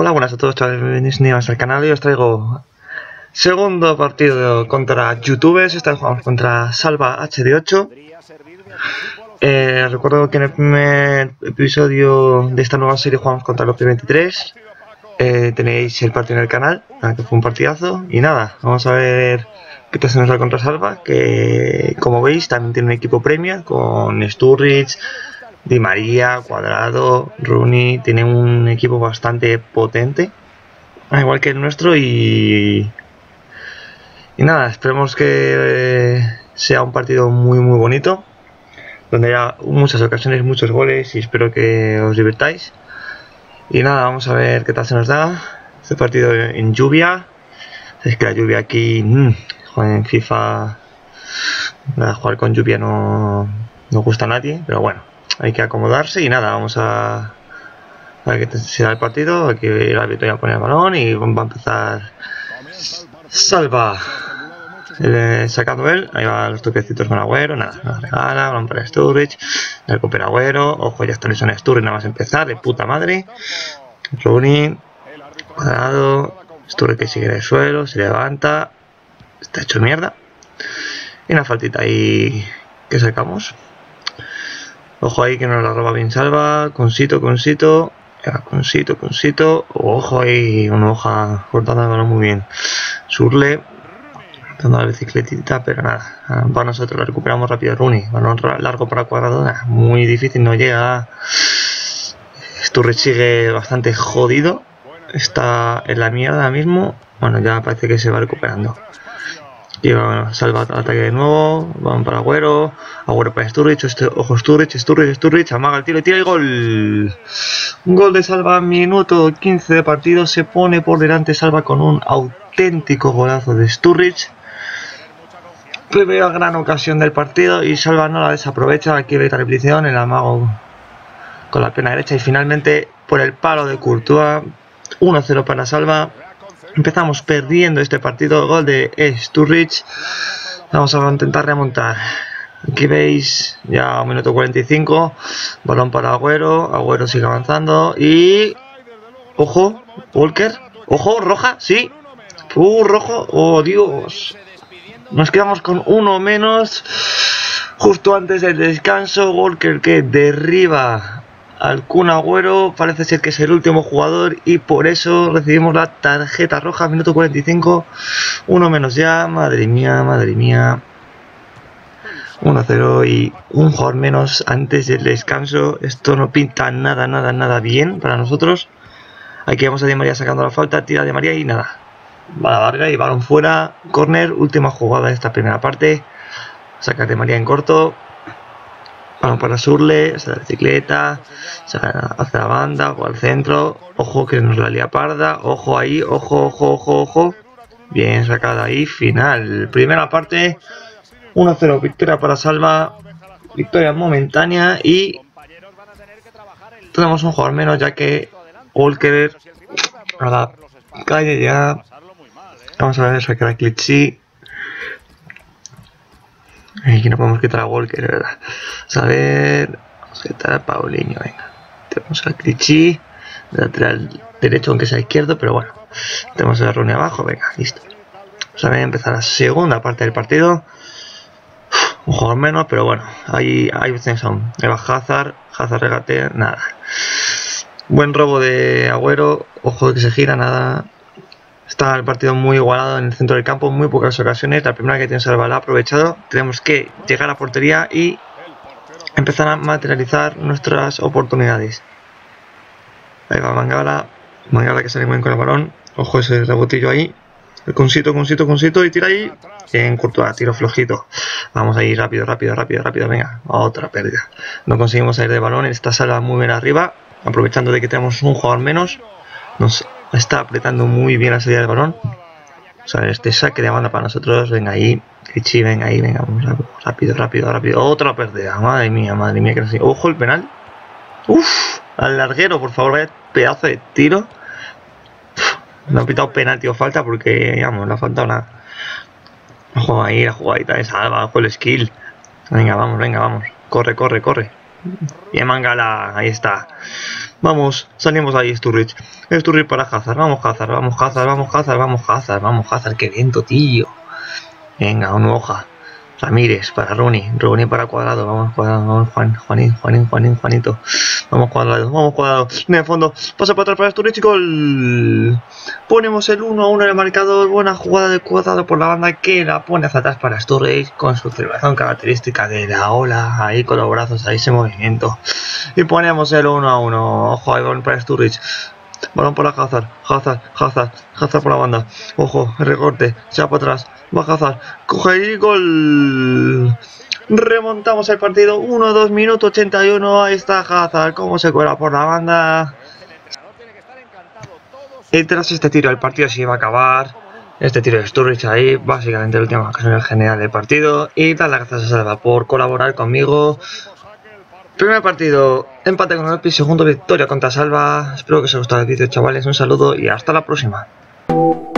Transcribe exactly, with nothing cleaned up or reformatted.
Hola, buenas a todos, bienvenidos al canal y os traigo segundo partido contra youtubers. Esta vez jugamos contra Salva H D ocho. Eh, recuerdo que en el primer episodio de esta nueva serie jugamos contra los P veintitrés. Eh, tenéis el partido en el canal, que fue un partidazo. Y nada, vamos a ver qué tal se nos da contra Salva, que como veis también tiene un equipo Premier con Sturridge, Di María, Cuadrado, Rooney. Tiene un equipo bastante potente, al igual que el nuestro, y, y nada, esperemos que sea un partido muy muy bonito, donde haya muchas ocasiones, muchos goles, y espero que os divirtáis. Y nada, vamos a ver qué tal se nos da este partido en lluvia. Es que la lluvia aquí, mmm, en FIFA, jugar con lluvia no, no gusta a nadie, pero bueno, hay que acomodarse. Y nada, vamos a, a ver qué se da el partido. Aquí el árbitro ya pone el balón y va a empezar Salva, eh, sacando él. Ahí va los toquecitos con Agüero. Nada, nos regala, balón para Sturridge, recupera Agüero. Ojo, ya está lesionado Sturridge nada más empezar, de puta madre. Rooney, Cuadrado, Sturridge que sigue en el suelo, se levanta, está hecho mierda. Y una faltita ahí que sacamos. Ojo ahí que nos la roba bien Salva. Consito, consito. Consito, consito. Ojo ahí, una hoja cortando el balón muy bien. Surle, dando la bicicletita, pero nada. Para nosotros la recuperamos rápido. Rooney, balón largo para Cuadrado. Nada, muy difícil, no llega. Sturridge sigue bastante jodido. Está en la mierda ahora mismo. Bueno, ya parece que se va recuperando. Y bueno, Salva ataque de nuevo, van para Agüero, Agüero para Sturridge, este, ojo Sturridge, Sturridge, Sturridge, amaga el tiro, tira el gol. Un gol de Salva, minuto quince de partido, se pone por delante Salva con un auténtico golazo de Sturridge. Primera gran ocasión del partido y Salva no la desaprovecha. Aquí ve la repetición, el amago con la pierna derecha y finalmente por el palo de Courtois, uno cero para Salva. Empezamos perdiendo este partido, gol de Sturridge. Vamos a intentar remontar. Aquí veis, ya un minuto cuarenta y cinco. Balón para Agüero. Agüero sigue avanzando. Y... ojo, Walker. Ojo, roja, sí. Uh, rojo. Oh, Dios. Nos quedamos con uno menos. Justo antes del descanso, Walker que derriba al Kun Agüero, parece ser que es el último jugador y por eso recibimos la tarjeta roja, minuto cuarenta y cinco, uno menos ya, madre mía, madre mía, uno cero y un jugador menos antes del descanso. Esto no pinta nada, nada, nada bien para nosotros. Aquí vamos a Di María sacando la falta, tira Di María y nada, va a la larga y balón fuera, córner, última jugada de esta primera parte, saca Di María en corto. Balón para Surle, hacia la bicicleta, hacia la banda o al centro. Ojo que nos la lía parda. Ojo ahí, ojo, ojo, ojo, ojo. Bien sacada ahí, final. Primera parte, uno cero, victoria para Salva. Victoria momentánea y tenemos un jugador menos ya que Walker a la calle ya. Vamos a ver, sacar a Clichy. Aquí no podemos quitar a Walker, ¿verdad? Vamos a ver. Vamos a quitar a Paulinho, venga. Tenemos a Clichy, lateral derecho, aunque sea izquierdo, pero bueno. Tenemos a Rooney abajo, venga, listo. Vamos a ver, empezar la segunda parte del partido. Uf, un jugador menos, pero bueno, hay, hay opciones aún. Eva Hazard, Hazard regate, nada. Buen robo de Agüero, ojo que se gira, nada. Está el partido muy igualado en el centro del campo, muy pocas ocasiones. La primera que tiene Salva la ha aprovechado. Tenemos que llegar a portería y empezar a materializar nuestras oportunidades. Ahí va Mangala. Mangala que sale muy bien con el balón. Ojo ese rebotillo ahí. El consito, consito, consito y tira ahí. En Courtois, tiro flojito. Vamos ahí rápido, rápido, rápido, rápido. Venga, otra pérdida. No conseguimos salir de balón. Está Salva muy bien arriba. Aprovechando de que tenemos un jugador menos. Nos está apretando muy bien la salida del balón. Vamos a ver este saque de banda para nosotros. Venga ahí, Clichy, venga ahí, venga, vamos rápido, rápido, rápido. Otra pérdida, madre mía, madre mía, que no sé. Ojo el penal. Uff, al larguero, por favor, vaya pedazo de tiro. Uf, no ha pitado penalti o falta porque, digamos, no ha faltado nada. Ojo ahí, la jugadita de Salva, ojo el skill. Venga, vamos, venga, vamos. Corre, corre, corre. Bien, Mangala, ahí está. Vamos, salimos ahí, Sturridge. Sturridge para Hazard, vamos Hazard, vamos Hazard, vamos Hazard, vamos Hazard, vamos Hazard, qué viento, tío. Venga, una hoja. Ramírez para Rooney, Rooney para Cuadrado, vamos Cuadrado, vamos Juan, Juanín, Juanín, Juanín, Juanito. Vamos Cuadrado, vamos Cuadrado. En el fondo, pasa para atrás para Sturridge, gol. Ponemos el uno a uno en el marcador, buena jugada de Cuadrado por la banda que la pone hacia atrás para Sturridge con su celebración característica de la ola, ahí con los brazos, ahí ese movimiento. Y ponemos el uno a uno, ojo, ahí van para Sturridge. Balón para Hazard, Hazard, Hazard, Hazard por la banda. Ojo, el recorte, se va para atrás, va Hazard, coge y gol. Remontamos el partido, uno dos minutos ochenta y uno, ahí está Hazard, cómo se cuela por la banda. Y tras este tiro el partido se iba a acabar. Este tiro de Sturridge ahí, básicamente la última ocasión general del partido. Y dar las gracias a Salva por colaborar conmigo. Primer partido, empate con el P, segundo victoria contra Salva. Espero que os haya gustado el vídeo, chavales. Un saludo y hasta la próxima.